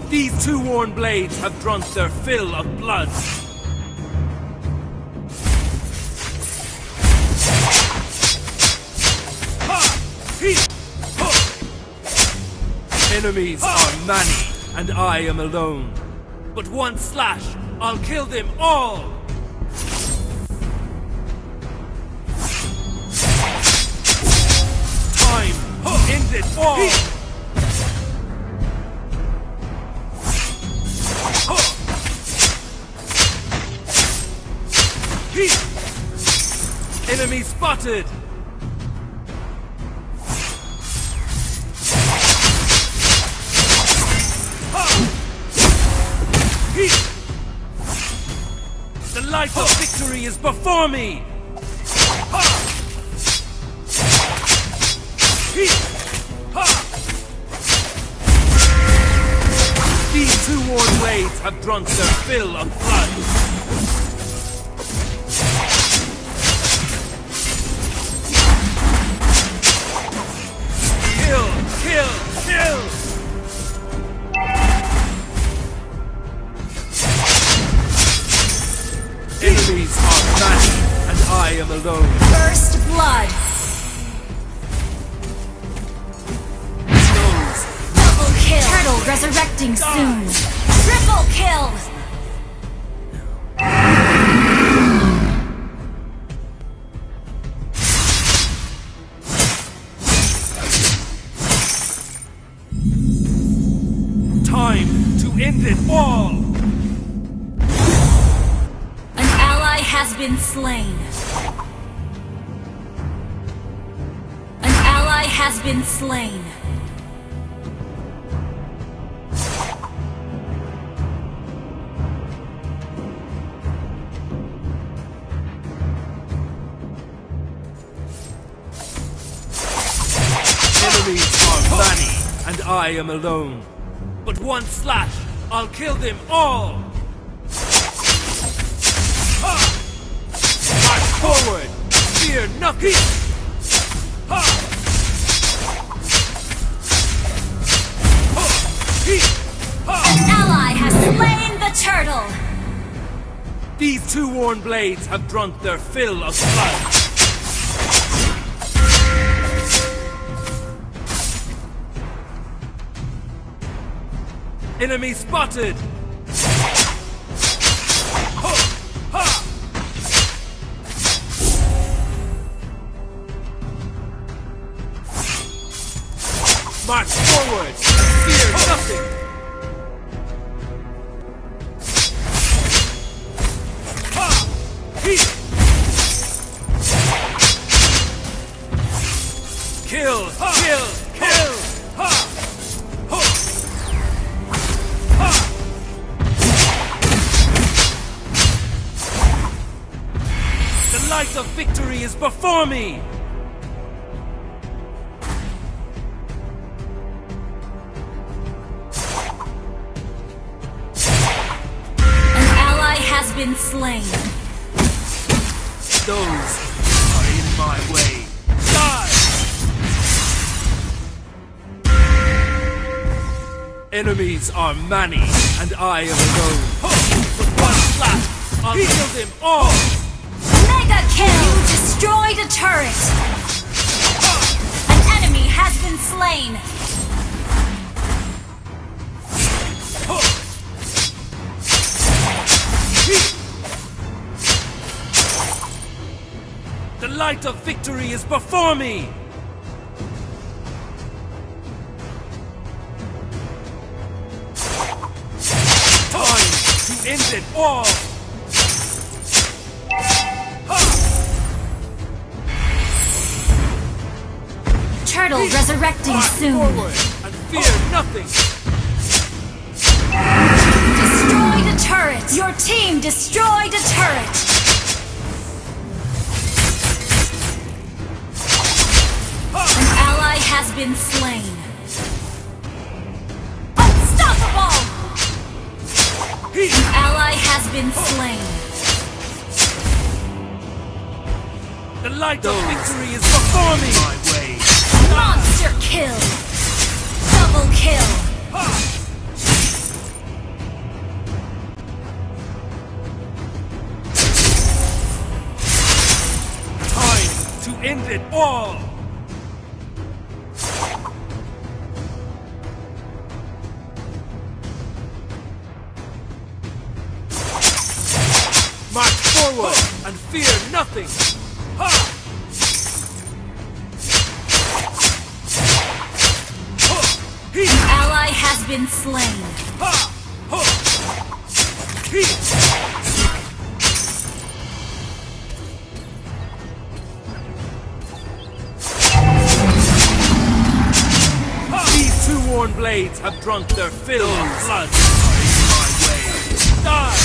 These two worn blades have drunk their fill of blood. Enemies are many, and I am alone. But one slash, I'll kill them all! Time to end it all! Enemy spotted! The light of victory is before me! These two worn blades have drunk their fill of blood. Kill! Kill! Kill! Enemies are many, and I am alone. First blood. Double kill. Turtle resurrecting soon. Triple kill. Time to end it all! Has been slain. An ally has been slain. Enemies are many, and I am alone. But one slash, I'll kill them all! Forward! Fear nothing! An ally has slain the turtle! These two worn blades have drunk their fill of blood. Enemy spotted! March forward! Fear nothing! Kill! Kill! Kill! The light of victory is before me! Been slain. Those are in my way. Die! Enemies are many, and I am alone. With one slap, I'll kill them all! Mega kill! You destroyed a turret! An enemy has been slain! The light of victory is before me! Time to end it all! Turtle resurrecting soon! Forward and fear nothing! Destroyed a turret! Your team destroyed a turret! Has been slain. Unstoppable! An ally has been slain. The light of victory is before me! My way. Monster kill! Double kill! end it all! March forward and fear nothing! Ha! An ally has been slain. Ha! Ha! He! These two worn blades have drunk their fill of blood. My way. Die!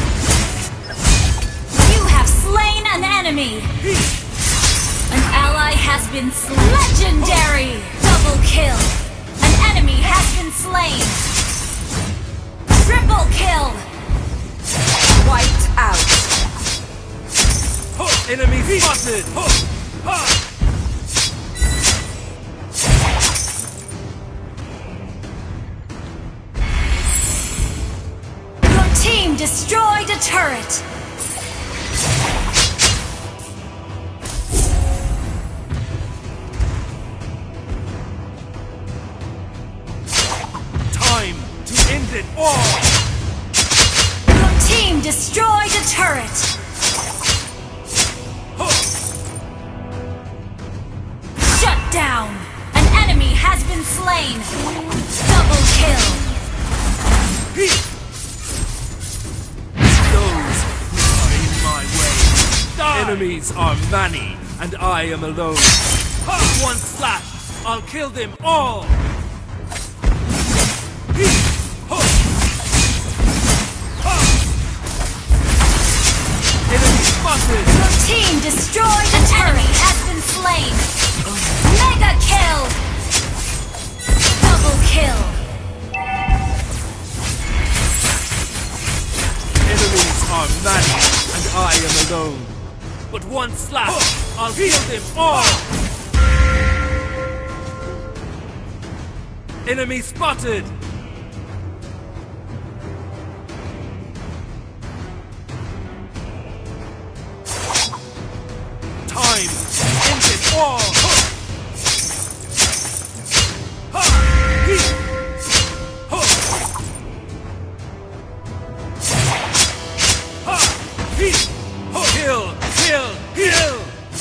You have slain an enemy. An ally has been slain. Legendary! Double kill. An enemy has been slain. Triple kill. Wiped out. Enemy spotted! Ha! Your team destroyed a turret. Time to end it all! Your team destroyed a turret. Shut down. An enemy has been slain. Double kill. Those who are in my way. Die. Enemies are many, and I am alone. With one slap, I'll kill them all! Enemy spotted! Your team destroyed a turret. Enemy has been slain. Mega kill. Double kill. Enemies are many, and I am alone. But one slap, I'll kill them all! Enemy spotted! Time to end it all! Kill! Kill! Kill!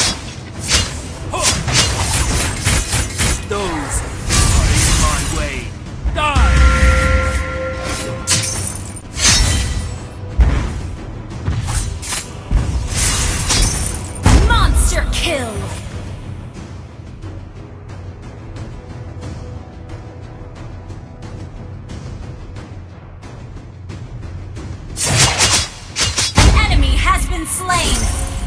Those are in my way. Die! Monster kill. An enemy has been slain.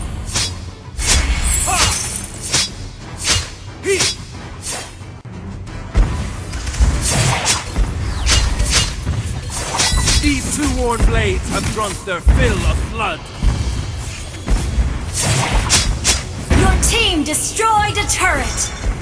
These two worn blades have drunk their fill of blood. Your team destroyed a turret.